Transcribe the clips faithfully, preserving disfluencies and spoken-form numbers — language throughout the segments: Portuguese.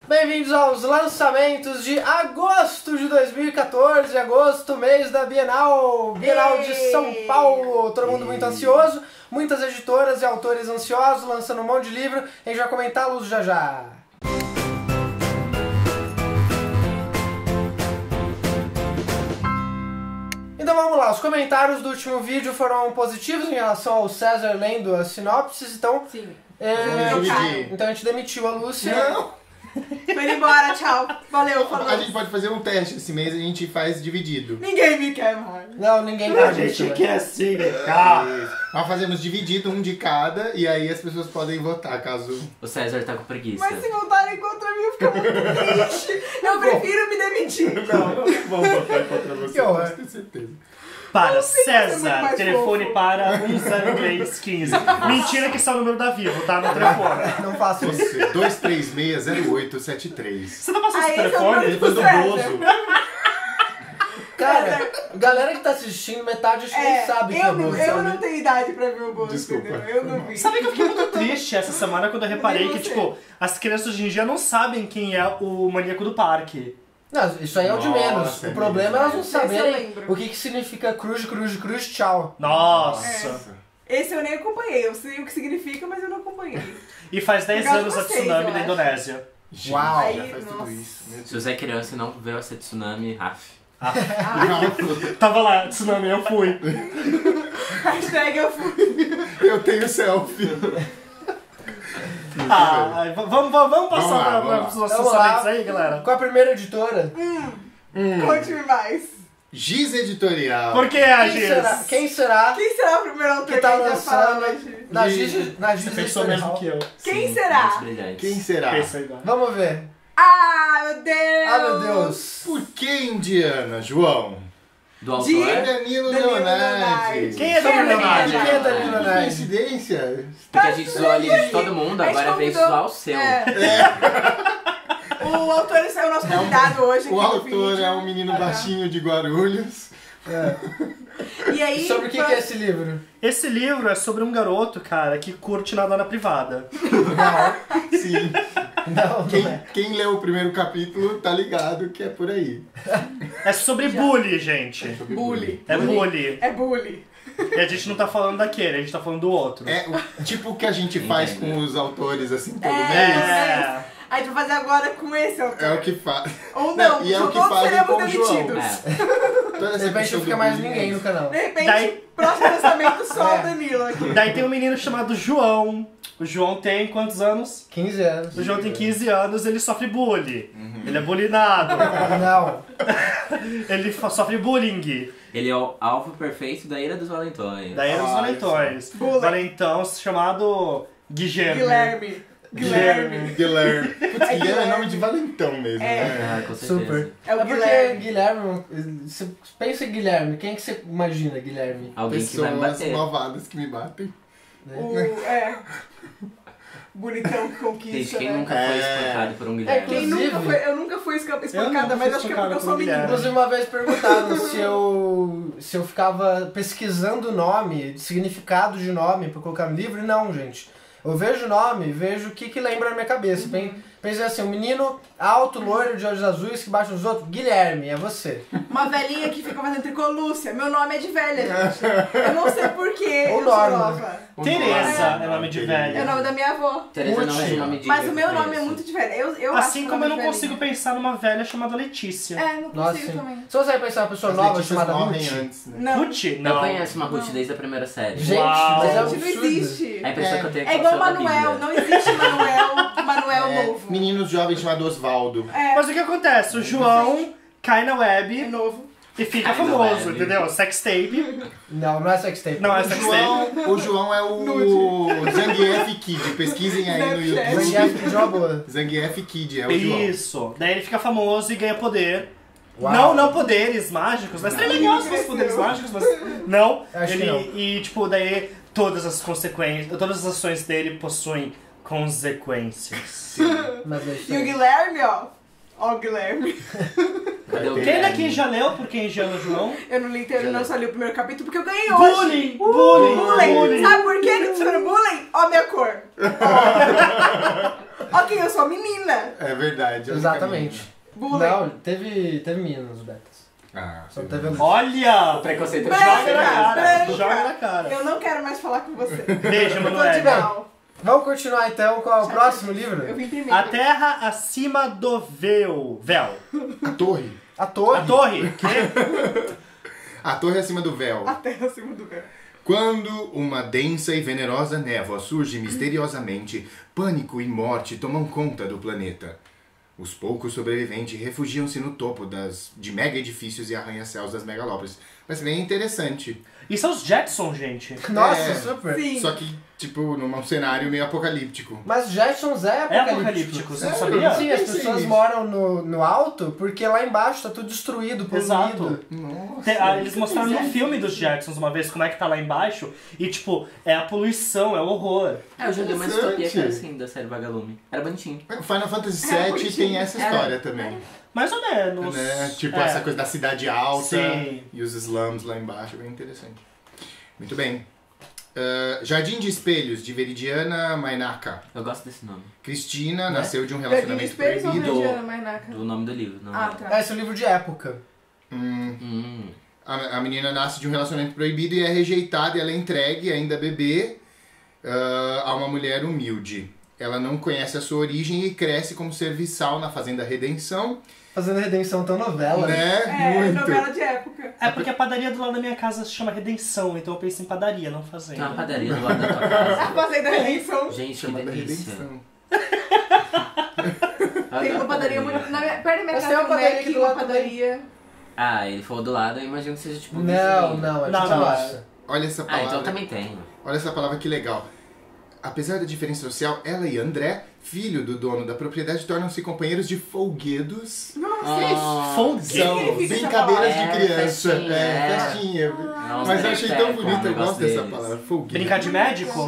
Bem-vindos aos lançamentos de agosto de dois mil e quatorze, agosto, mês da Bienal, Bienal de São Paulo. Todo mundo muito ansioso, muitas editoras e autores ansiosos, lançando um monte de livro. A gente vai comentá-los já já. Então vamos lá, os comentários do último vídeo foram positivos em relação ao César lendo as sinopses, então... Sim. É, Demitir. então a gente demitiu a Lúcia. Não! Foi embora, tchau. Valeu, falou. A gente pode fazer um teste esse mês, a gente faz dividido. Ninguém me quer mais. Não, ninguém A quer gente isso, quer assim, cá. Nós fazemos dividido, um de cada, e aí as pessoas podem votar, caso... O César tá com preguiça. Mas se voltarem contra mim, fica muito triste. Eu prefiro me demitir. Não, vamos votar contra você, Que horror. pode ter certeza. Para sei se é muito César, mais telefone fofo. para um zero três um cinco. Mentira que esse é o número da Vivo, tá? No telefone. Não faço isso. Você, dois três seis zero oito sete três. Você tá passando Ah, esse esse é o telefone? número Depois do César. Bozo. Cara, galera que tá assistindo, metade acho que nem É, sabe que eu, é não, Bozo, eu sabe? não tenho idade pra ver o Bozo, Desculpa. entendeu? Eu não vi. Sabe que eu fiquei muito triste essa semana quando eu reparei Nem que, você. tipo, as crianças hoje em dia não sabem quem é o maníaco do parque. Não, isso aí é o de Nossa, menos. é O problema é elas não Esse eu saberem lembro. o que, que significa cruz, cruz, cruz, tchau. Nossa. Esse eu nem acompanhei. Eu sei o que significa, mas eu não acompanhei. E faz dez Por causa anos de a vocês, tsunami eu da acho. Indonésia. Gente, Uau. já Aí, faz tudo nossa. isso. Meu Se Deus. você é criança e não viu essa tsunami, af. Tava lá, tsunami, eu fui. Hashtag eu fui. Eu tenho selfie. Ah, v- vamos, vamos, vamos passar Vamos lá, para vamos os lá. nossos Vamos lá. lançamentos aí, galera. Com a primeira editora, Conte-me mais. Giz Editorial. Por que a quem será, Giz? quem será Quem será o primeiro autor que tá a gente vai falar lançando hoje? na Giz- Giz, na Giz Você pensou mesmo Editorial? que eu. Quem Sim, será? mentes brilhantes. Quem será? Pensa igual. Vamos ver. Ah, meu Deus! Ah, meu Deus. Por que Indiana, João? Do autor? De- Danilo Danilo Leonardi. Leonardi. Quem é Danilo Leonardi? Quem é Danilo Que Leonardi? coincidência. Porque a gente zoou ali de todo mundo, A gente agora veio convidou- zoar o seu. É. O autor é o nosso convidado hoje aqui O no autor vídeo. é um menino baixinho de Guarulhos. E aí, Sobre o que, que é esse livro? Esse livro é sobre um garoto, cara, que curte nadar na privada. Não, Sim. não, não Quem, é. quem leu o primeiro capítulo tá ligado que é por aí. É sobre bullying, gente. bully. É bullying. É bully. E a gente não tá falando daquele, a gente tá falando do outro. É o tipo que a gente faz com os autores assim todo É. mês. É. A gente vai fazer agora com esse autor. É o que faz. Ou não, E é o que todos fazem seremos com o João. demitidos. É. Toda De essa repente questão não fica do mais bullying, ninguém é no canal. De repente, Daí- próximo lançamento só É. o Danilo aqui. Daí tem um menino chamado João. O João tem quantos anos? quinze anos. O João tem quinze anos, ele sofre bullying. Ele é bullyingado. Não. Ele fa- sofre bullying. Ele é o alvo perfeito da Ira dos Valentões. Daí eram os Olha valentões. Bullying. Valentão chamado Guilherme. Guilherme. Guilherme. Guilherme. Putz, É Guilherme é Guilherme. nome de valentão mesmo, É. né? Ah, com certeza. Super. É o É porque Guilherme. Guilherme, você pensa em Guilherme, quem que você imagina Guilherme? Alguém que vai me Pessoas bater. malvadas que me batem. O, é. Bonitão que Gente, conquista, quem né? nunca foi É. espancado por um Guilherme? Quem Inclusive- nunca foi, eu nunca fui esca- nunca espancada, fui mas acho que é porque espancada eu por sou um menina. Guilherme. Inclusive uma vez perguntaram se eu, se eu ficava pesquisando nome, significado de nome pra colocar no livro, e não, gente. Eu vejo o nome, vejo o que que lembra na minha cabeça. Pen- Pensei assim, um menino alto, loiro, de olhos azuis, que bate nos outros, Guilherme, é você. Uma velhinha que fica fazendo tricô, Lúcia. Meu nome é de velha, gente. Eu não sei porquê, Ou eu sou Norma. nova. Tereza É. é nome de É o velha. nome da minha avó. Tereza não é Curti. nome de Mas o meu eu nome é conheço. muito de velha. Eu, eu Assim acho como eu nome não de consigo velhinha. pensar numa velha chamada Letícia. É, não Nossa, consigo sim. também. Se você vai pensar uma pessoa As nova Letícias chamada morrem Ruth. antes, né? Não. Ruth? Eu Não. conheço uma Ruth Não. desde a primeira série. Gente, Uau. mas é um Gente, não absurdo. existe. A impressão É. que eu tenho É que igual eu sou da Manuel. Bíblia. Não existe Manuel, Manuel É, novo. meninos jovens chamados Osvaldo. É, Mas o que acontece? O João cai na é web novo. e fica Cai na famoso, web. entendeu? Sextape. Não, não é sextape. Não é O sextape. João, o João é o Zangief Kid. Pesquisem aí no Snapchat. Zangief YouTube. de uma boa. Zangief Kid é o João. Isso. Daí ele fica famoso e ganha poder. Uau. Não, não poderes mágicos, mas seria legal se fosse poderes mágicos, mas não. Acho que ele, não. E, tipo, daí todas as consequências, todas as ações dele possuem consequências. Mas é isso E o aí. Guilherme, ó. Ó o Guilherme. Cadê o Quem Guilherme? daqui já leu Por Quem Engana João? Eu não li inteiro, não, só li o primeiro capítulo porque eu ganhei hoje. Bullying! Bullying! Bullying! Bullying! Sabe por que que tu falou bullying? Ó minha cor. Ok, eu sou a menina. É verdade. é a única Exatamente. Bullying. Não, teve, teve meninas nos betas. menina. Ah, Só não teve Olha! O preconceito Branca, Joga na cara, branca. joga na cara. Eu não quero mais falar com você. Beijo, Eu tô de Manoel. mal. Vamos continuar então com o próximo Eu livro? vim primeiro. A terra acima do véu. Véu. A torre. A Torre. A torre. Que? A torre acima do véu. A terra acima do véu. Quando uma densa e venerosa névoa surge misteriosamente, pânico e morte tomam conta do planeta. Os poucos sobreviventes refugiam-se no topo das, de mega edifícios e arranha-céus das megalópolis. Mas bem interessante. Isso é os Jetsons, gente. Nossa, É. super. Sim. Só que, tipo, num cenário meio apocalíptico. Mas Jetsons é É apocalíptico. apocalíptico, você não Sério? sabia? Sim, as Pensei pessoas nisso. moram no, no alto porque lá embaixo tá tudo destruído, poluído. Exato. Nossa. Te- ah, Eles mostraram no filme dos Jetsons uma vez como é que tá lá embaixo e, tipo, é a poluição, é o horror. É, eu já li uma Interessante. distopia que era assim, da série Vagalume. Era bonitinho. Final Fantasy É, sete bonitinho. tem essa Era. história também. Mais ou menos. Né? Tipo, É. essa coisa da cidade alta Sim. e os slums lá embaixo. Bem interessante. Muito bem. Ah, Jardim de Espelhos, de Veridiana Mainaka. Eu gosto desse nome. Cristina Né? nasceu de um Jardim de relacionamento Espelhos ou proibido. Regiana Mainaca? Do nome do livro. Não. Ah, tá. Esse é um livro de época. Hum, Hum. a, a menina nasce de um relacionamento proibido e é rejeitada e ela é entregue, ainda bebê, ah, a uma mulher humilde. Ela não conhece a sua origem e cresce como serviçal na Fazenda Redenção. Fazendo redenção tão novela. Né? É, Muito. novela de época. É porque a padaria do lado da minha casa se chama Redenção, então eu pensei em padaria, não Tem uma fazenda. padaria do lado da tua A casa. Fazenda Redenção. Gente, que Chamada delícia. Redenção. Tem uma padaria muito. Na minha, perto da minha Mas casa tem uma tem um padaria Mac, aqui do uma lado padaria. Ah, ele falou do lado, eu imagino que seja tipo. Não, vizinho. não, é Não, não, não, nossa. Olha essa Ah, palavra. então também tem. Olha essa palavra que legal. Apesar da diferença social, ela e André, filho do dono da propriedade, tornam-se companheiros de folguedos. Ah, Folguedo. São significa essa brincadeiras de palavra? criança. É, É, festinha. festinha. Nossa, Mas eu tem achei fé tão com o bonito, eu negócio gosto dessa deles. palavra. Folguedo. Brincar de médico?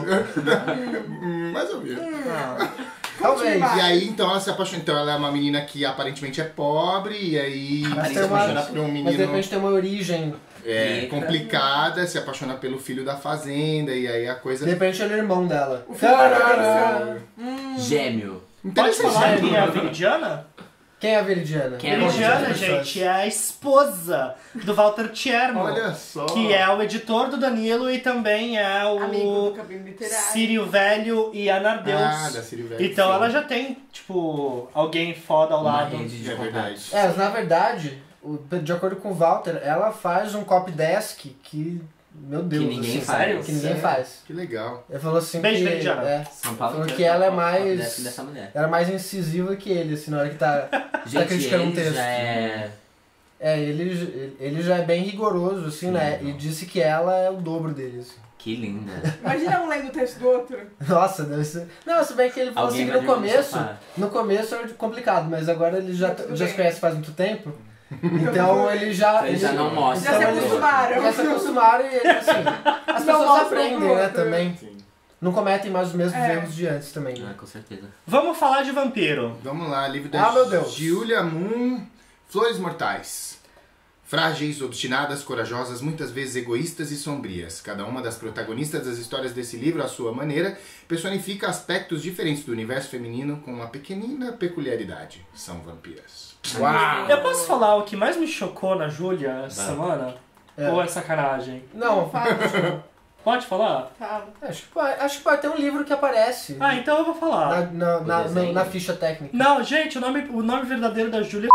Hum, mais ou menos. Talvez. E aí, então, ela se apaixona. Então, ela é uma menina que aparentemente é pobre, e aí Mas se tem uma- apaixona por um Mas de menino repente tem uma origem. é, Rica. complicada, se apaixona pelo filho da fazenda, e aí a coisa. De repente ele é irmão dela. O filho Tarará. Gêmeo. Pode Interessante. falar quem é a Veridiana? Quem é a Veridiana? Quem é a Veridiana, Veridiana, gente, é a esposa do Walter Tcherno. Olha só. Que é o editor do Danilo e também é Amigo do o cabelo literário. Sírio Velho e a Nardeus. Ah, da Sírio Velho. Então Sim. ela já tem, tipo, alguém foda ao Uma lado. rede de É contatos. verdade. É, mas na verdade, o- de acordo com o Walter, ela faz um copy desk que, meu Deus, ninguém assim, faz. sério? Que ninguém É. faz. Que legal. Ele falou assim Beijo, que... Veridiana. É, São Paulo Falou inteiro que ela é tá com a foto mais- dessa- dessa mulher. ela é mais incisiva que ele, assim, na hora que tá... Gente, criticando um ele texto. já é... É, ele, ele já é bem rigoroso, assim, né? E disse que ela é o dobro dele, assim. Que linda. Imagina um lendo o texto do outro. Nossa, deve ser... Não, se bem que ele falou Alguém assim que vai no dormir no começo... sofá. No começo era complicado, mas agora ele já, Tudo já bem. se conhece faz muito tempo. Então ele já... Ele já não mostra. Já se Então, ele- acostumaram. Já se acostumaram e, assim, as Não pessoas mostra aprendem, pro né, outro. também. Sim. Não cometem mais os mesmos É. erros de antes também. Ah, Né? com certeza. Vamos falar de vampiro. Vamos lá, livro da Ah, meu Deus. Julia Moon, Flores Mortais. Frágeis, obstinadas, corajosas, muitas vezes egoístas e sombrias. Cada uma das protagonistas das histórias desse livro, à sua maneira, personifica aspectos diferentes do universo feminino com uma pequenina peculiaridade. São vampiras. Uau! Eu posso falar o que mais me chocou na Júlia essa Vai. semana? É. Ou é sacanagem? Não, Fala, Pode falar? fala. acho que, pode, acho que pode ter um livro que aparece Ah, então eu vou na, falar. na, na, O desenho. na ficha técnica. Não, gente, o nome, o nome verdadeiro da Júlia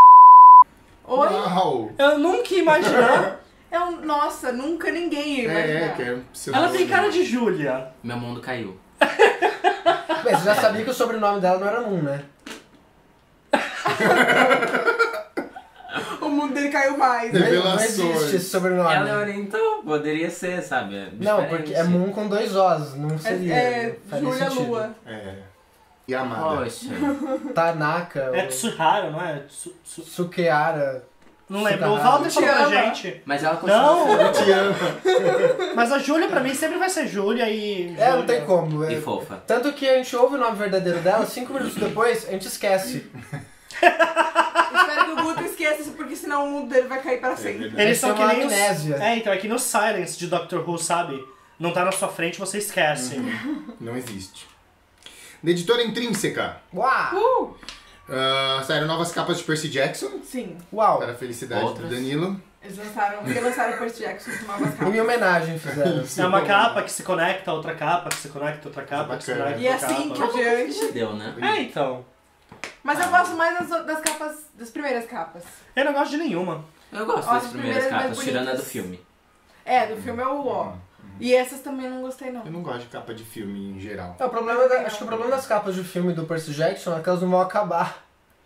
Oi? Uau! eu nunca ia imaginar. É um. Nossa, nunca ninguém ia É, imaginar. que é seu Ela nome. tem cara de Júlia. Meu mundo caiu. Bem, você já sabia que o sobrenome dela não era Moon, né? O mundo dele caiu mais. Não, não Revelações. existe esse sobrenome. Ela orientou, poderia ser, sabe? É Não, diferente. porque é Moon com dois Os, não É, seria. é faria Júlia sentido. Lua. É. E a amada. Poxa. Tanaka, É ou Tsuhara, não é? Tsu, Tsu- Sukeara. Não lembro. O Sukahara. Walter falou pra Te ama. gente. Mas ela continua. Não, Eu te amo. mas a Júlia pra mim sempre vai ser Júlia e. É, não Júlia. tem como. é- E fofa. Tanto que a gente ouve o nome verdadeiro dela, cinco minutos depois, a gente esquece. Espero que o Guto esqueça isso, porque senão o mundo dele vai cair para sempre. verdade. Eles Vai são ser que uma nem os... amnésia. É, então é que no Silence de Doctor Who, sabe? Não tá na sua frente, você esquece. Não existe. Na editora Intrínseca, Uau! Uh, ah, saíram novas capas de Percy Jackson, sim. Uau! para a felicidade Outras. do Danilo. Eles lançaram, eles lançaram o Percy Jackson com novas Em capas. minha homenagem fizeram. É uma capa que se conecta a outra capa, que se conecta a outra capa, que se Bacana. conecta E a outra assim capa. que adiante. Deu, né? É, então. Mas eu gosto mais das, das capas, das primeiras capas. Eu não gosto de nenhuma. Eu gosto Ó, das as primeiras primeiras capas, mais tirando a do bonitas. filme. É, do filme é o ó. E essas também não gostei, não. Eu não gosto de capa de filme em geral. É, o problema da- acho que o problema das capas de filme do Percy Jackson é que elas não vão acabar.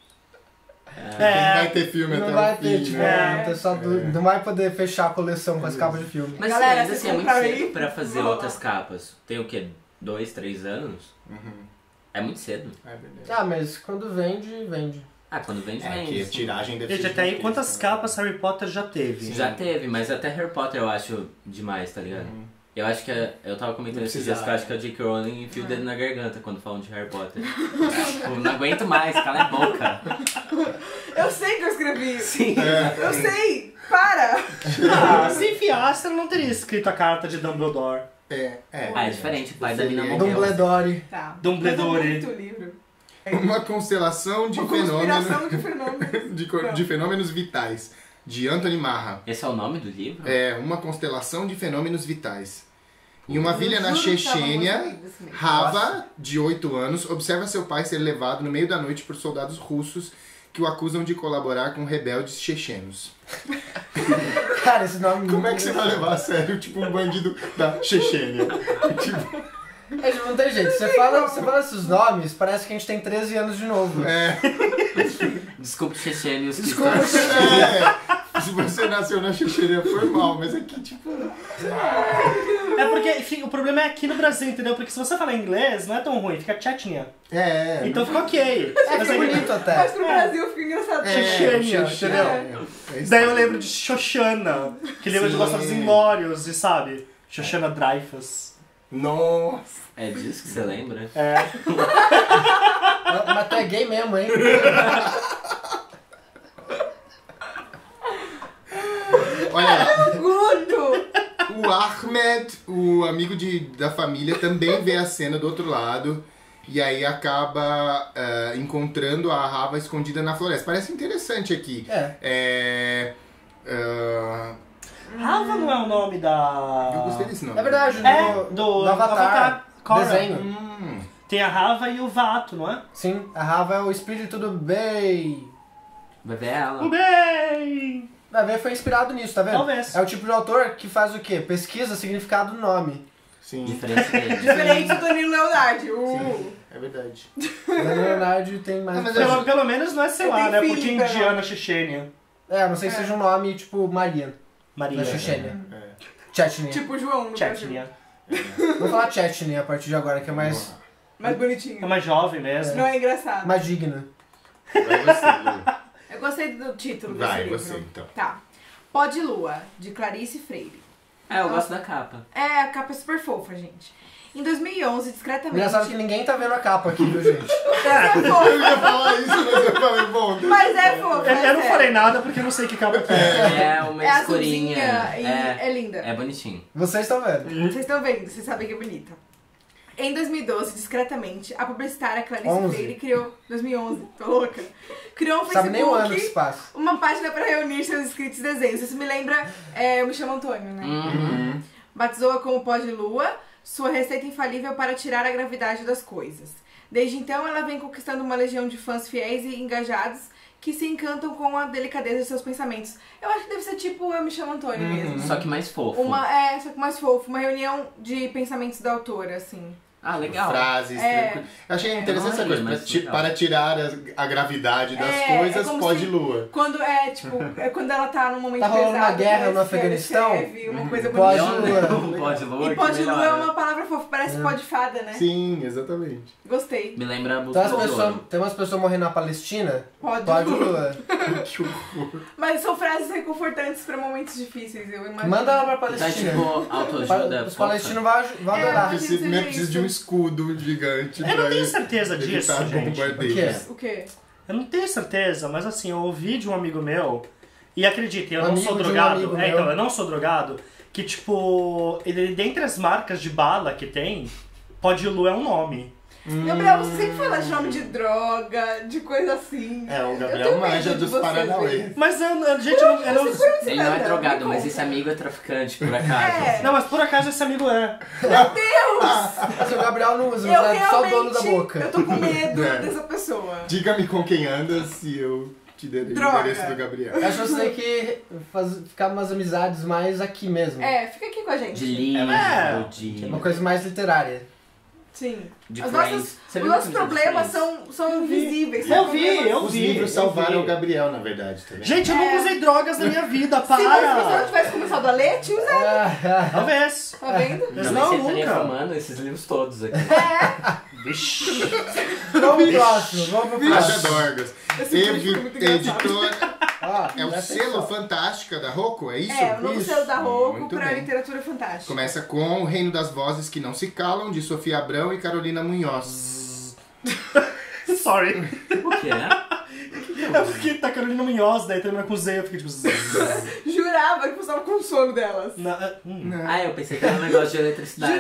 Não vai ter filme Não até vai o ter, fim, tipo, né? não, ter só du- não vai poder fechar a coleção com as capas de filme. Mas Galera, ainda vocês assim é muito compraram cedo aí? pra fazer Vamos outras lá. capas. Tem o quê? Dois, três anos? Uhum. É muito cedo. É verdade. Ah, mas quando vende, vende. Ah, quando vende, É vende. que a tiragem deve Gente, ser até aí gigantesca, quantas né? capas Harry Potter já teve? Já teve, mas até Harry Potter eu acho demais, tá ligado? Uhum. Eu acho que é- eu tava comentando Não esses dias que eu precisava. acho que a J K Rowling enfia o dedo na garganta quando falam de Harry Potter. Tipo, não aguento mais, cala a boca. Eu sei que eu escrevi isso. Sim. Eu sei! Para! Ah, se enfiasse, ela não teria escrito a carta de Dumbledore. É, é. Ah, é diferente, o pai da mina Seria- morreu. Dumbledore. Tá. Dumbledore. Eu vou muito livro. Uma constelação de Uma fenômenos, conspiração de fenômenos. de, co- de fenômenos vitais, de Anthony Marra. Esse é o nome do livro? É, uma constelação de fenômenos vitais. Em uma vila na Juro que tava Chechênia, muito lindo esse livro. Rava, de oito anos, observa seu pai ser levado no meio da noite por soldados russos que o acusam de colaborar com rebeldes chechenos. Cara, esse nome... Como é que você vai levar a sério, tipo, um bandido da Chechênia? Tipo, É, tipo, não tem jeito. Você fala, você fala esses nomes, parece que a gente tem treze anos de novo. é, Desculpe, chechênios que Desculpa, estão... é, se você nasceu na Chechênia foi mal, mas aqui, tipo... É porque, enfim, o problema é aqui no Brasil, entendeu? Porque se você falar inglês, não é tão ruim, fica Chechnya. É, Então fica ok. É, Mas fica aí- bonito Mas até. pro Brasil fica engraçado. é, Chechênia, Chechênia, entendeu? é isso. Daí eu lembro de Xoxana, que lembra de Sim. Bastardos Inglórios, e sabe? Xoxana Dreyfus. Nossa. É disso que você lembra? É. Mas, mas tu é gay mesmo, hein? Olha lá. Orgulho! O Ahmed, o amigo de, da família, também vê a cena do outro lado e aí acaba eh, encontrando a Rava escondida na floresta. Parece interessante aqui. É. É, ah, Rava não é o nome da... eu gostei desse nome. É verdade, É, no, do, no Avatar, Korra. desenho. Hum, Tem a Rava e o Vato, não é? Sim, a Rava é o espírito do bem. Vai ver ela. O bem! Vai ver, foi inspirado nisso, tá vendo? Talvez. É o tipo de autor que faz o quê? Pesquisa o significado do nome. sim, Diferente dele. Diferente do Danilo Leonardo. Uh. é verdade. O Leonardo tem mais... Ah, mas Pelo, pelo menos não é, sei Eu lá, tenho né? filho, Porque pelo indiana, Chechênia. É, a não sei que seja um nome tipo Maria, Maria. da Chechênia. É. Chechnya. Tipo o João no Brasil. Chechnya. Vou falar Chechnya a partir de agora, que é mais, Mais É bonitinho. mais jovem mesmo. Não é engraçado. mais digna. Vai você, Lu. Eu gostei do título desse Vai, livro. você então. Tá. Pó de Lua, de Clarice Freire. É, eu gosto da capa. É, a capa é super fofa, gente. Em dois mil e onze, discretamente... Engraçado que ninguém tá vendo a capa aqui, viu, gente? Mas é Eu fofa. ia falar isso, mas eu falei, bom... Mas é fofa. Eu, eu não é falei nada porque eu não sei que capa que é. É uma É escurinha. azulzinha e É, é linda. é bonitinho. Vocês estão vendo. Vocês estão vendo, vocês sabem que é bonita. Em dois mil e doze, discretamente, a publicitária Clarice onze. Freire criou... dois mil e onze, tô louca. Criou um Sabe nem o ano que se Facebook, passa. uma página para reunir seus escritos e desenhos. Isso me lembra... É, eu me chamo Antônio, né? Uhum. Batizou-a como Pó de Lua, sua receita infalível para tirar a gravidade das coisas. Desde então, ela vem conquistando uma legião de fãs fiéis e engajados que se encantam com a delicadeza de seus pensamentos. Eu acho que deve ser tipo Eu Me Chamo Antônio mesmo. Só que mais fofo. Uma, é, só que mais fofo. Uma reunião de pensamentos da autora, assim. Ah, legal. Frases, É. tranquilo. Eu achei interessante essa Não, coisa. mas Para, ti- legal. para tirar a, a gravidade das É, coisas, é como pode se- lua. Quando é, tipo, é quando ela tá num momento Tá rolando pesado. uma guerra ela no Afeganistão? escreve uma coisa Pode bonita. lua. Pode lua. E pó de que lua é melhor. uma palavra fofa, parece pó de fada, né? Sim, exatamente. Gostei. Me lembra a Então busca as do pessoas, ouro. tem umas pessoas morrendo na Palestina. Pode Pode lua. lua. Que horror. Mas são frases reconfortantes pra momentos difíceis, eu imagino. Manda ela pra Tá Palestina. tipo autoajuda. Os fofa. palestinos vão, vão É, adorar. mas- Precisa, seja precisa de isso. um escudo gigante Eu não pra tenho ele certeza disso, evitar gente. bombardeios. O O quê? Eu não tenho certeza, mas assim, eu ouvi de um amigo meu, e acreditem, eu Um não amigo sou de um drogado, amigo é, meu. então, eu não sou drogado, que tipo, ele, dentre as marcas de bala que tem, pó de lua é um nome. Gabriel, você sempre fala de nome de droga, de coisa assim. É, o Eu Gabriel tenho manja medo de dos você, Paranauê. gente. Mas eu, eu- gente, eu não, eu não- Ele não é Não, drogado, me mas conta. esse amigo é traficante, por acaso. É. Não, mas por acaso esse amigo é. Mas o Gabriel não usa, Eu mas é só o dono da realmente, boca. eu tô com medo É. dessa pessoa. Diga-me com quem andas e eu te darei o Droga. endereço do Gabriel. Eu acho que você tem que faz, ficar umas amizades mais aqui mesmo. É, fica aqui com a De gente. livro, É. de... Uma coisa mais literária. Sim. De As Friends. nossas, Você os viu nossos o episódio de problemas Friends? são, são invisíveis. Eu são vi, problemas- eu Os vi. livros eu salvaram vi. o Gabriel, na verdade, também. Gente, eu nunca É. usei drogas na minha vida, Se você não para! tivesse começado a ler, tinha usado, Ah, Talvez. tá vendo? Mas Não, não, mas você estaria nunca. fumando esses livros todos aqui. Vixe. Vamos pro próximo, vamos pro Raja próximo. Dorgas. Esse vídeo Evi- foi muito engraçado. Editora. Ó, É o presta selo atenção. Fantástica da Rocco, é isso? É, o novo Isso. selo da Rocco Muito pra bem. literatura fantástica. Começa com O Reino das Vozes que Não Se Calam, de Sofia Abrão e Carolina Munhoz. Sorry. O que é? É porque tá Carolina Munhoz, daí termina com Z, eu fiquei tipo... zzz. Jurava que você tava com sono delas. Na- hum. Ah, eu pensei que era um negócio de eletricidade.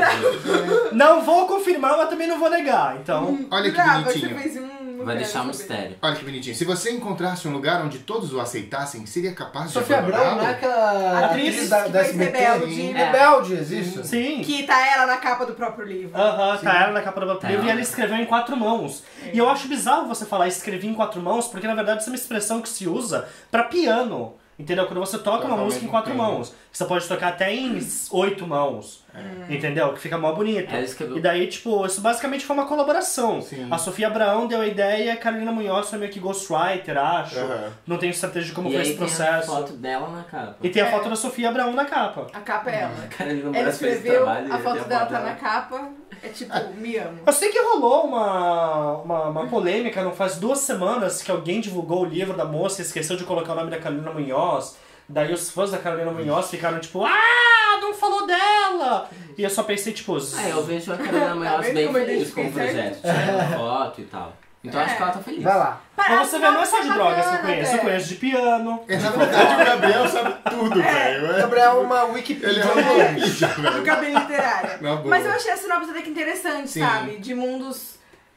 Não vou confirmar, mas também não vou negar, então... Olha que Jurava que bonitinho. você fez um... não Vai quero deixar um saber. mistério. Olha que bonitinho. Se você encontrasse um lugar onde todos o aceitassem, seria capaz Sofia de Abrão, abandoná-lo? não é aquela Atriz atriz da, que da fez S B T? Rebelde. Em É. Rebeldes, isso. Sim. Que tá ela na capa do próprio livro. Aham, tá ela na capa do Tá livro e ela. ela escreveu em quatro mãos. E eu acho bizarro você falar escrevi em quatro mãos, porque na verdade isso é uma expressão que se usa pra piano. Entendeu? Quando você toca Toca uma ao música em mesmo quatro tempo. mãos. Você pode tocar até em oito mãos. Entendeu? Que fica mó bonito. Ela escreveu- E daí, tipo, isso basicamente foi uma colaboração. Sim. A Sofia Abraão deu a ideia, a Carolina Munhoz foi meio que ghostwriter, acho. Aham. Não tenho certeza de como E foi aí esse tem a processo. foto dela na capa. E tem a É. foto da Sofia Abraão na capa. A capa é ela. Carolina Ela Moraes fez esse escreveu, trabalho e a tem foto dela tá dela. na capa. É tipo, me amo. Eu sei que rolou uma, uma, uma polêmica, não faz duas semanas, que alguém divulgou o livro da moça e esqueceu de colocar o nome da Carolina Munhoz. Daí os fãs da Carolina Munhoz ficaram tipo, ah, não falou dela! E eu só pensei, tipo... zzz. Ah, eu vejo a Carolina Munhoz vendo bem como eu feliz com o identifiquei projeto. Tirando foto e tal. Então acho que ela tá feliz. Vai lá. Pra você ver, não é só de Parece drogas que eu bacana, conheço, eu até. conheço de piano. É, na verdade, o Gabriel sabe tudo, velho. O É. Gabriel é uma Ele Wikipedia é um ambulante. Wikipedia, Do velho. cabelo literária. Na boa. Mas eu achei a sinopse até que interessante, Sim. sabe? De mundos.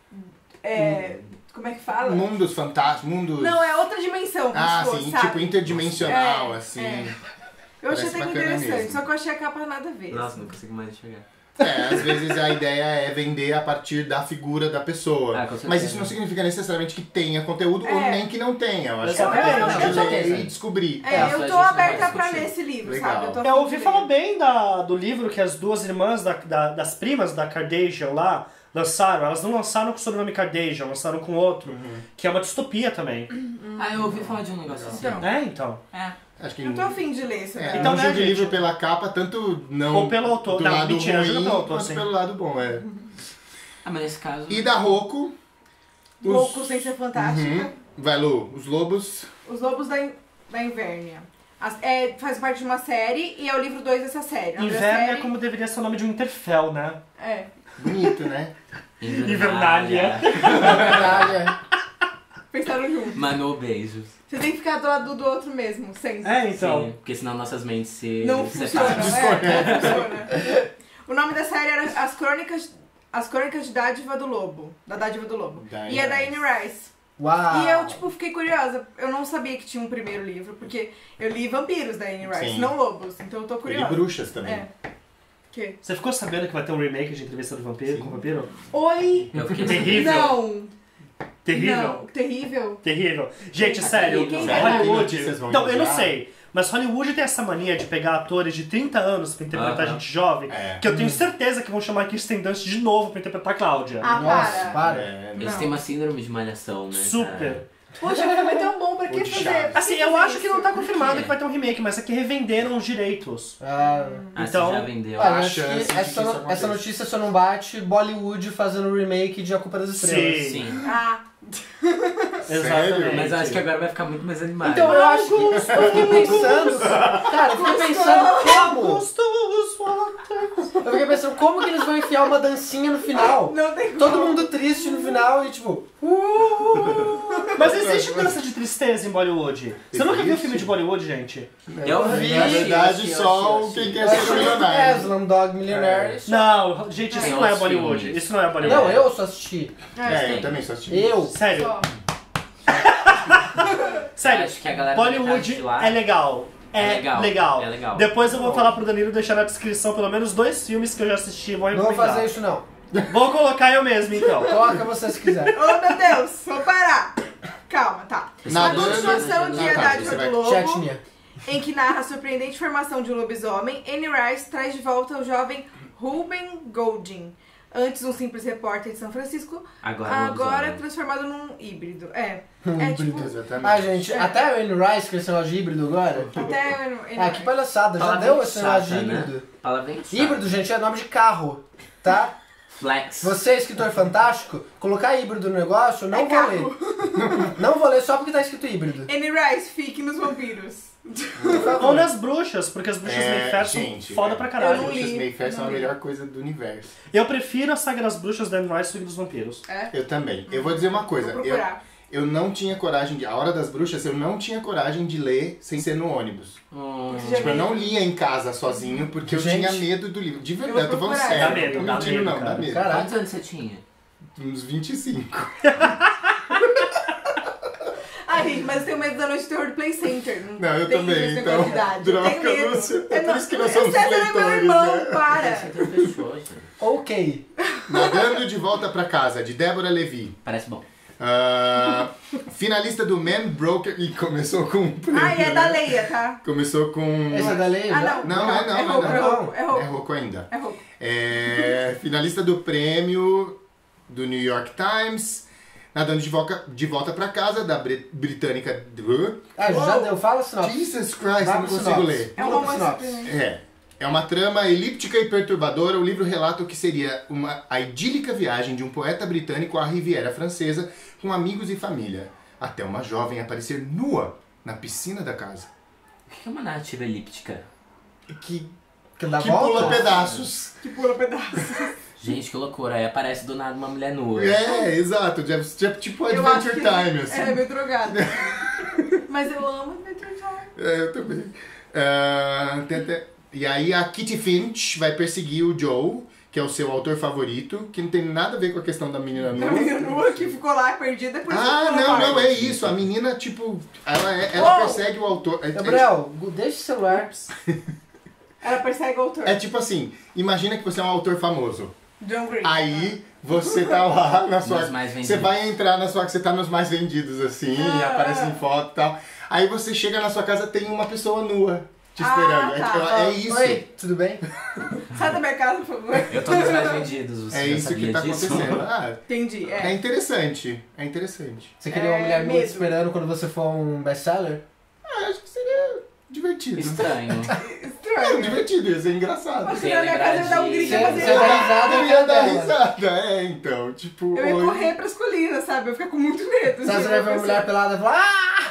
É, como é que fala? Mundos fantásticos, mundos... Não, é outra dimensão, como Ah, se fosse, sim, sabe? tipo interdimensional, É, assim. é. Eu achei Parece até que bacana interessante, mesmo. só que eu achei a capa nada a ver. Nossa, não consigo mais enxergar. É, às vezes a ideia é vender a partir da figura da pessoa. Ah, com certeza. Mas isso não significa necessariamente que tenha conteúdo ou É. nem que não tenha. Eu acho que Exatamente. é Eu- uma eu questão tô- de ler e descobrir. É, É, eu só a tô gente não aberta vai pra discutir. ler esse livro, Legal. sabe? Eu, tô Eu ouvi afim de falar ler. bem da, do livro que as duas irmãs da, da- das primas da Kardashian lá lançaram. Elas não lançaram com o sobrenome Kardashian, lançaram com outro, que é uma distopia também. Ah, eu ouvi falar de um negócio assim. Então. É, então. É. Acho que Eu tô afim de ler isso. é, dela. Então, não né, julgue o gente? livro pela capa, tanto não Ou pelo autor. do Não, lado mentira, ruim, julga pelo autor, quanto sim. pelo lado bom. É. Ah, mas nesse caso... E da Rocco, os- Louco sem ser fantástica. Uhum. Vai, Lu, os lobos. Os Lobos da, In- da Invérnia. As- é, faz parte de uma série e é o livro dois dessa série. O nome da Inverno é série- como deveria ser o nome de um Interfell, né? É. Bonito, né? Invernália. Caralho. Pensaram junto. Manu, beijos. Você tem que ficar do lado do outro mesmo, sempre. É, então. Sim, porque senão nossas mentes se Não funciona, separam. é, não funciona. O nome da série era As Crônicas, As Crônicas de Dádiva do Lobo. Da Dádiva do Lobo. Diane E é da Rice. Anne Rice. Uau. E eu, tipo, fiquei curiosa. Eu não sabia que tinha um primeiro livro, porque eu li Vampiros da Anne Rice, Sim. não Lobos. Então eu tô E curiosa. bruxas também. É. Que? Você ficou sabendo que vai ter um remake de Entrevista do Vampiro, com o Vampiro? Oi! Eu fiquei Terrível. Não! Terrível. Não, terrível. Terrível. Gente, Quem- sério, quem será que Hollywood... notícias vão Então, eu não enviar? sei, mas Hollywood tem essa mania de pegar atores de trinta anos pra interpretar Aham. gente jovem, É. que eu tenho certeza que vão chamar Kirsten Dunst de novo pra interpretar a Cláudia. Ah, Nossa, para. para. É, Eles Não. têm uma síndrome de malhação, né? Super. cara? Poxa, o filme é tão bom, pra que Ou de fazer? Chaves. Pra Assim, que eu fazer acho que isso? não tá confirmado que vai ter um remake, mas é que revenderam os direitos. Ah, Ah, Então- você já vendeu. olha, a acho chance que de que essa, isso no- aconteça. essa notícia só não bate Bollywood fazendo remake de A Culpa das Estrelas. Sim. Sim. Ah, Exatamente. Mas eu acho que agora vai ficar muito mais animado. Então eu acho que eu fiquei pensando, cara, eu fiquei pensando como, Gostoso. eu fiquei pensando como que eles vão enfiar uma dancinha no final. não tem Todo como. mundo triste no final e tipo, uh, Mas existe dança de tristeza em Bollywood. Você nunca viu Existe? filme de Bollywood, gente? Eu vi. Na verdade, assisti, só assisti, quem assisti. quer ser É, milionário. Slumdog Millionaire. Não, gente, isso Tem não é outros Bollywood. filmes. Isso não é Bollywood. Não, eu só assisti. É, eu também só assisti. Eu. Sério, Só. sério. Acho que a galera da Bollywood metade de lá- é legal. É, É legal, legal. é legal. Depois eu vou falar pro Danilo deixar na descrição pelo menos dois filmes que eu já assisti e vou Não vou recomendar. fazer isso, não. Vou colocar eu mesmo, então. Coloca você se quiser. Oh, meu Deus, vou parar. Calma, tá. Na A continuação de Ah, A tá, Dádiva você vai- do Lobo, Chatnia. em que narra a surpreendente formação de um lobisomem, Anne Rice traz de volta o jovem Ruben Golding. Antes um simples repórter de São Francisco, Agora, agora lobisomem. transformado num híbrido. É, Um é híbrido. tipo... Exatamente. Ah, gente, até o Anne Rice com esse negócio de híbrido agora. Até Anne Ah, que palhaçada, já Palavra deu esse negócio de chata, né? híbrido. Palavra chata. Híbrido, gente, é nome de carro, tá? Flex. Você é escritor fantástico, colocar híbrido no negócio, eu não É vou carro. ler. Não vou ler só porque tá escrito híbrido. Anne Rice, fique nos vampiros. Por Ou favor. nas bruxas, porque as bruxas É, Mayfair são gente, foda é. pra Eu caralho. não Bruxas li, Mayfair eu são a não li. melhor coisa do universo. Eu prefiro a saga das bruxas da Anne Rice do que dos vampiros. É, Eu também. Eu vou dizer uma coisa. vou Eu, procurar. eu não tinha coragem de... A Hora das Bruxas, eu não tinha coragem de ler sem ser no ônibus. Hum, Já Tipo, eu vi. não lia em casa sozinho porque eu Gente. tinha medo do livro. De Eu verdade, eu tô vou falando procurar. sério. Dá medo, não tô dá mentindo, medo, não, dá cara. medo. Caralho. quantos anos você tinha? Uns vinte e cinco. Ai, gente, mas eu tenho medo da noite do terror do Play Center. Não, eu tem também, esse então, negócio de idade. Eu droga, tenho medo. Lúcia. É Eu por isso que nós eu somos sei, você é meu leitores, irmão, né? para. Você fechou, gente. Ok. Nadando de Volta pra Casa, de Débora Levi. Parece bom. Ah, finalista do Man Broker. E começou com um prêmio, Ai, é da né? Leia, tá? Começou com... Esse é da lei Ah, já? não. Não, é não, É é rouco, não. é rouco, é É rouco. rouco ainda. É rouco. É, finalista do prêmio do New York Times. Nadando de volta, de volta pra casa, da bri- britânica... Ah, já Uou. deu. Fala a sinopse. Jesus Christ, Vai eu não pro consigo sinopse. ler. É um Pula pro romance. sinopse. É. É uma trama elíptica e perturbadora. O livro relata o que seria uma, a idílica viagem de um poeta britânico à Riviera Francesa com amigos e família, até uma jovem aparecer nua na piscina da casa. O que é uma narrativa elíptica? Que, Que dá que volta? pula pedaços. Que pula pedaço. Gente, que loucura. Aí aparece do nada uma mulher nua. É, exato. já- já- Tipo Eu acho Adventure que Time, assim. é meio drogado. Mas eu amo Adventure Time. É, eu também. Ah, tem até- E aí a Kitty Finch vai perseguir o Joe, que é o seu autor favorito, que não tem nada a ver com a questão da menina A nua. menina nua que ficou lá perdida depois Ah, ficou na não, não, parte. é isso. A menina, tipo, ela, é- ela Uou! persegue o autor. É, Gabriel, deixa o celular. Ela persegue o autor. é, é tipo assim, imagina que você é um autor famoso. John Green. Aí você tá lá na sua. Nos mais vendidos. Você vai entrar na sua. Você tá nos mais vendidos, assim, e Ah, aparece ah. em foto e tal. Aí você chega na sua casa, tem uma pessoa nua te Ah, esperando. É, tá. tipo, é isso. Oi, tudo bem? Sai da minha casa, por favor. Eu tô nos mais vendidos. Você É já isso sabia que tá disso? acontecendo. Ah, Entendi, é é. interessante. É interessante. Você queria uma É, mulher nua te medo. esperando quando você for um best-seller? Ah, acho que seria divertido. Estranho. É, Estranho. divertido, ia ser engraçado. Você Sem na minha casa ia dar um lembrar grito de- e Você- fazer. você dá risada Eu e ia dar dela. risada, é, então. Tipo, Eu ia oi. correr pras colinas, sabe? Eu fico com muito medo. Sabe, assim, você vai ver uma eu mulher pelada e falar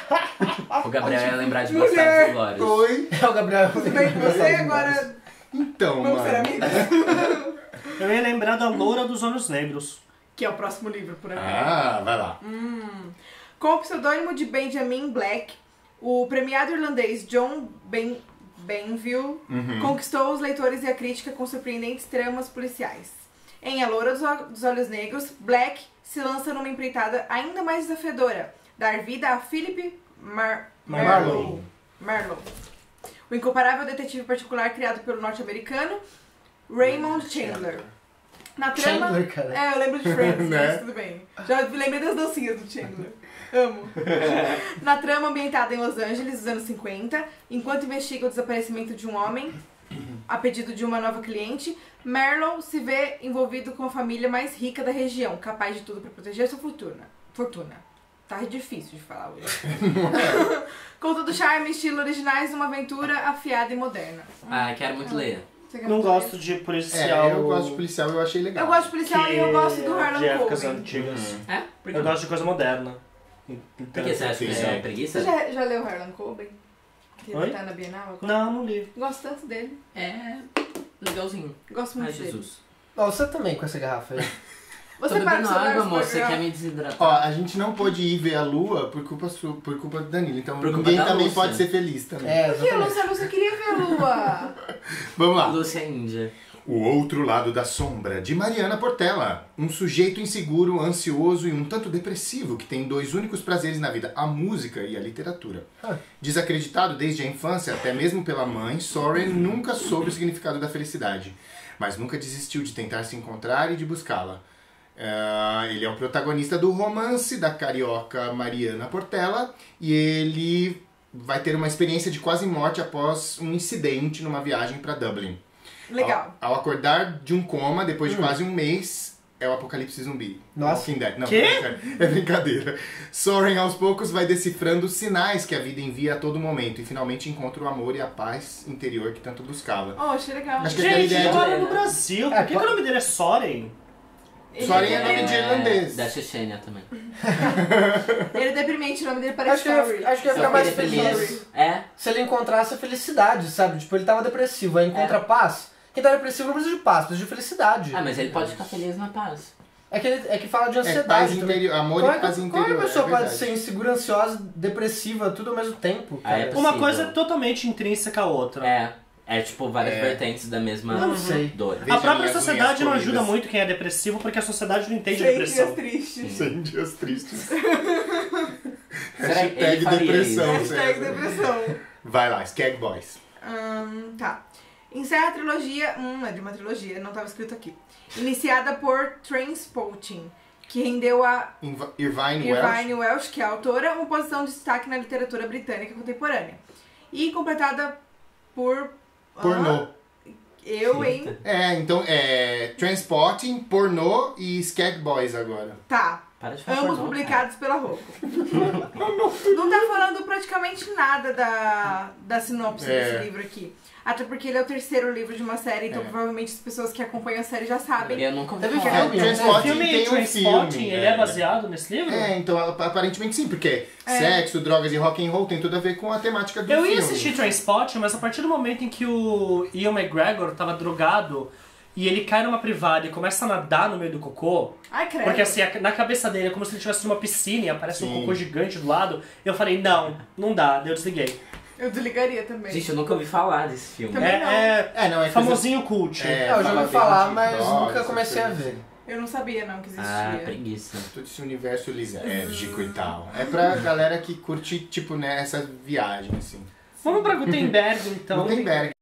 ah! O Gabriel ia lembrar de Mulher. Bastardos Inglórios. Oi. É o Gabriel. Tudo bem com você? Agora Então, vamos ser mano. amigos? Eu ia lembrar da Loura dos Olhos Negros. Que é o próximo livro, por aqui. Ah, vai lá. Com o pseudônimo de Benjamin Black, o premiado irlandês John Ben Benville Uhum. conquistou os leitores e a crítica com surpreendentes tramas policiais. Em A Loura dos Ol- dos Olhos Negros, Black se lança numa empreitada ainda mais desafiadora, dar vida a Philip Mar Marlowe. Marlowe, o incomparável detetive particular criado pelo norte-americano Raymond Chandler. Na trama... Chandler, cara. É, eu lembro de Friends, Né? mas tudo bem. Já me lembrei das dancinhas do Chandler. Amo. Na trama ambientada em Los Angeles, dos anos cinquenta, enquanto investiga o desaparecimento de um homem, a pedido de uma nova cliente, Marlowe se vê envolvido com a família mais rica da região, capaz de tudo para proteger sua fortuna. Fortuna. Tá difícil de falar hoje. Com todo o charme e estilo originais, uma aventura afiada e moderna. Ah, quero muito ler. Você quer Não falar gosto de É, policial. eu gosto de policial, eu achei legal. Eu gosto de policial que e eu gosto do de Harlan épocas Coben. antigas. É? Por que Eu não? gosto de coisa moderna. Por que você acha que Sim. é preguiça? Você já, já leu Harlan Coben? Que Oi? ele tá na Bienal agora? Não, não li. Gosto tanto dele. É legalzinho. Gosto muito Ai, dele. Jesus. Ó, você também com essa garrafa aí. Você Tô para bebendo de celular água, no moça, você programa. quer me desidratar. Ó, a gente não pôde ir ver a lua por culpa, su- por culpa do Danilo, então Por culpa ninguém da também Lúcia. pode ser feliz também. É, Por que, exatamente. Lúcia? A Lúcia queria ver a lua. Vamos lá. Lúcia Índia. O Outro Lado da Sombra, de Mariana Portela. Um sujeito inseguro, ansioso e um tanto depressivo que tem dois únicos prazeres na vida, a música e a literatura. Ah. Desacreditado desde a infância, até mesmo pela mãe, Soren nunca soube o significado da felicidade, mas nunca desistiu de tentar se encontrar e de buscá-la. Ah, ele é o protagonista do romance da carioca Mariana Portela e ele vai ter uma experiência de quase morte após um incidente numa viagem para Dublin. Legal. Ao, ao acordar de um coma, depois de quase um mês, é o apocalipse zumbi. Nossa. Walking Dead. Não, Quê? É brincadeira. Soren, aos poucos, vai decifrando os sinais que a vida envia a todo momento e finalmente encontra o amor e a paz interior que tanto buscava. Oh, achei legal. Acho que aquela Gente, ideia ele de... mora no Brasil. Por É, que, que pode- o nome dele é Soren? Ele Soren é é, nome de irlandês. Da Chechênia também. ele é deprimente, o nome dele Acho parece que, eu ia, Story. acho que eu ia Só ficar que mais deprimido. feliz É. se ele encontrasse a felicidade, sabe? Tipo, ele tava depressivo, aí encontra paz. Quem tá depressivo não precisa de paz, precisa de felicidade. Ah, mas ele pode ficar feliz na paz. É que, ele, é que fala de É ansiedade paz também. interior, amor Como e é paz que, interior. como é que a pessoa é pode verdade. ser insegura, ansiosa, depressiva, tudo ao mesmo tempo, Ah, cara? é Uma possível. coisa é totalmente intrínseca à outra. É. É tipo várias É. vertentes da mesma Não sei. dor. Veja A própria minhas sociedade unhas não ajuda colhidas. muito quem é depressivo, porque a sociedade não entende Sem depressão. dias tristes. Sem dias tristes. Será que ele Hashtag faria depressão. isso? Hashtag César. depressão. Vai lá, Skag Boys. Hum, tá. Encerra a trilogia. Hum, é de uma trilogia, não estava escrito aqui. Iniciada por Trainspotting, que rendeu a Inv- Irvine Welsh. Irvine Welsh, que é a autora, uma posição de destaque na literatura britânica contemporânea. E completada por. Pornô. Ah, eu, hein? É, então é Transporting, Pornô e Skag Boys agora. Tá. Para de falar Ambos pornô, publicados pela Roku. Não tá falando praticamente nada da, da sinopse É. desse livro aqui. Até porque ele é o terceiro livro de uma série, então É. provavelmente as pessoas que acompanham a série já cara. sabem. Eu nunca ouvi Deve falar. filme, É, né? O Transporting filme tem um Trainspotting, filme. ele é baseado nesse livro? É, então ap- aparentemente sim, porque É. sexo, drogas e rock and roll tem tudo a ver com a temática do Eu filme. ia assistir Trainspotting, mas a partir do momento em que o Ian McGregor tava drogado e ele cai numa privada e começa a nadar no meio do cocô, Ai, credo. porque assim, a- na cabeça dele é como se ele estivesse numa piscina e aparece um Sim. cocô gigante do lado, eu falei, não, não dá, daí eu desliguei. Eu desligaria também. Gente, eu nunca ouvi falar desse filme. Também não. É, É, não, é é famosinho cult. É, É, eu já fala ouvi bem falar, de mas drogas, nunca essas comecei a coisas ver. Eu não sabia não que existia. Ah, preguiça. Todo esse universo lisérgico e tal. É pra galera que curte, tipo, né, essa viagem, assim. Vamos pra Gutenberg, então. Gutenberg.